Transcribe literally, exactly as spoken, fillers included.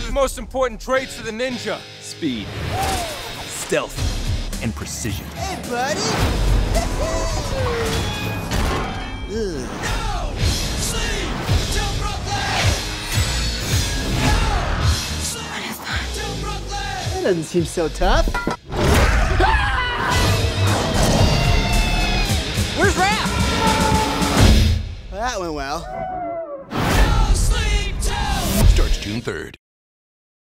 the most important traits of the ninja? Speed, stealth, and precision. Hey, buddy! No! Sleep! Till Brooklyn! No! Sleep! Till Brooklyn! That doesn't seem so tough. Where's Raph? That went well. No sleep till... Starts June third.